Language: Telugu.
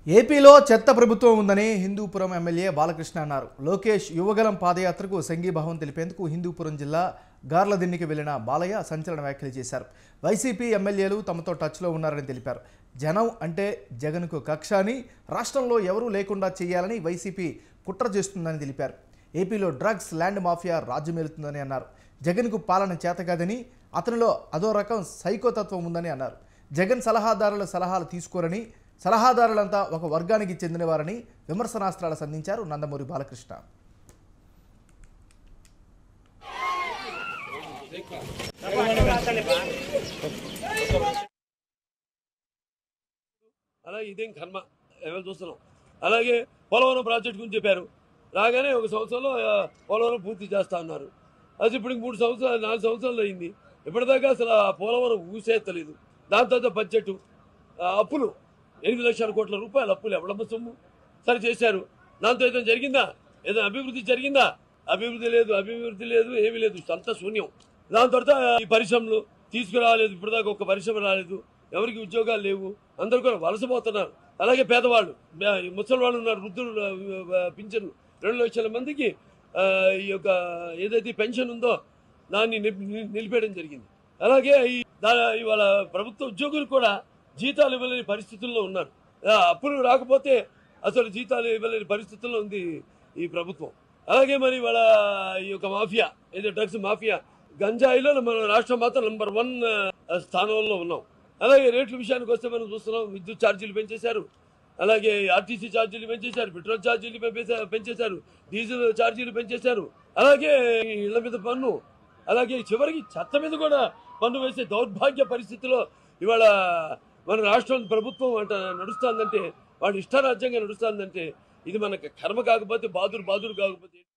ఏపీలో చెత్త ప్రభుత్వం ఉందని హిందూపురం ఎమ్మెల్యే బాలకృష్ణ అన్నారు. లోకేష్ యువగలం పాదయాత్రకు సంఘీభావం తెలిపేందుకు హిందూపురం జిల్లా గార్లదిన్నెకి వెళ్లిన బాలయ్య సంచలన వ్యాఖ్యలు చేశారు. వైసీపీ ఎమ్మెల్యేలు తమతో టచ్లో ఉన్నారని తెలిపారు. జనం అంటే జగన్కు కక్ష అని, రాష్ట్రంలో ఎవరూ లేకుండా చేయాలని వైసీపీ కుట్ర చేస్తుందని తెలిపారు. ఏపీలో డ్రగ్స్ ల్యాండ్ మాఫియా రాజ్యమేలుతుందని అన్నారు. జగన్కు పాలన చేతకాదని, అతనిలో అదో రకం సైకోతత్వం ఉందని అన్నారు. జగన్ సలహాదారుల సలహాలు తీసుకోరని, సలహాదారులంతా ఒక వర్గానికి చెందినవారని విమర్శనాస్త్రాలు సంధించారు నందమూరి బాలకృష్ణ. అలాగే ఇదేం కర్మ ఎవరు చూస్తున్నాం. అలాగే పోలవరం ప్రాజెక్ట్ గురించి చెప్పారు. రాగానే ఒక సంవత్సరంలో పోలవరం పూర్తి చేస్తా ఉన్నారు. అది ఇప్పుడు 3 సంవత్సరాలు 4 సంవత్సరాలు అయింది. ఇప్పటిదాకా అసలు పోలవరం ఊసేత్తలేదు. దాని తర్వాత బడ్జెట్ అప్పులు 8 లక్షల కోట్ల రూపాయలు అప్పులు ఎవడమ్మ సొమ్ము సరే చేశారు. దాంతో ఏదైనా జరిగిందా? ఏదైనా అభివృద్ధి జరిగిందా? అభివృద్ధి లేదు, ఏమీ లేదు, అంతా శూన్యం. దాని తర్వాత ఈ పరిశ్రమలు తీసుకురాలేదు. ఇప్పటిదాకా ఒక్క పరిశ్రమ రాలేదు. ఎవరికి ఉద్యోగాలు లేవు. అందరూ కూడా వలసపోతున్నారు. అలాగే పేదవాళ్ళు, ముసలి వాళ్ళు ఉన్నారు, వృద్ధులు పింఛను 2 లక్షల మందికి ఈ యొక్క ఏదైతే పెన్షన్ ఉందో దాన్ని నిలిపేయడం జరిగింది. అలాగే ఇవాళ ప్రభుత్వ ఉద్యోగులు కూడా జీతాలు ఇవ్వలేని పరిస్థితుల్లో ఉన్నారు. అప్పులు రాకపోతే అసలు జీతాలు ఇవ్వలేని పరిస్థితుల్లో ఉంది ఈ ప్రభుత్వం. అలాగే మరి ఇవాళ ఈ యొక్క మాఫియా, ఏదో డ్రగ్స్ మాఫియా, గంజాయిలో మన రాష్ట్రం మాత్రం నంబర్ 1 స్థానంలో ఉన్నాం. అలాగే రేట్ల విషయానికి వస్తే మనం చూస్తున్నాం. విద్యుత్ ఛార్జీలు పెంచేశారు, అలాగే ఆర్టీసీ ఛార్జీలు పెంచేశారు, పెట్రోల్ ఛార్జీలు పెంచేశారు, డీజిల్ ఛార్జీలు పెంచేశారు, అలాగే ఇళ్ల మీద పన్ను, అలాగే చివరికి చెత్త మీద కూడా పన్ను వేసే దౌర్భాగ్య పరిస్థితిలో ఇవాళ మన రాష్ట్రం ప్రభుత్వం అంట నడుస్తుందంటే, వాడు ఇష్టారాజ్యంగా నడుస్తుందంటే ఇది మనకు కర్మ కాకపోతే బాదురు కాకపోతే